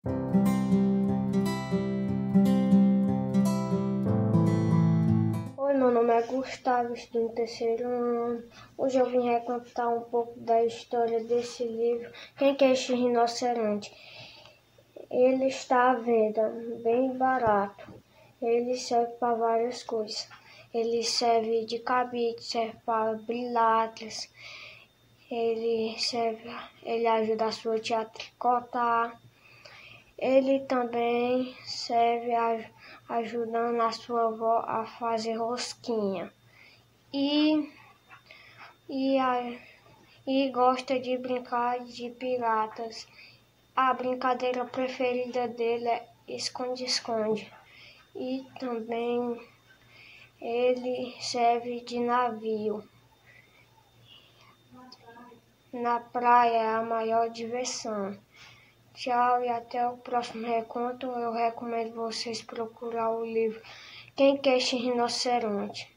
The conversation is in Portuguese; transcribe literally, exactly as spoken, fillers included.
Oi, meu nome é Gustavo, estou no terceiro ano. Hoje eu vim contar um pouco da história desse livro, Quem Quer Este Rinoceronte? Ele está à venda, bem barato. Ele serve para várias coisas. Ele serve de cabide, serve para brilhares. Ele serve, ele ajuda a sua tia a tricotar. Ele também serve a, ajudando a sua avó a fazer rosquinha. E, e, a, e gosta de brincar de piratas. A brincadeira preferida dele é esconde-esconde. E também ele serve de navio. Na praia é a maior diversão. Tchau e até o próximo reconto. Eu recomendo vocês procurar o livro Quem Quer Este Rinoceronte?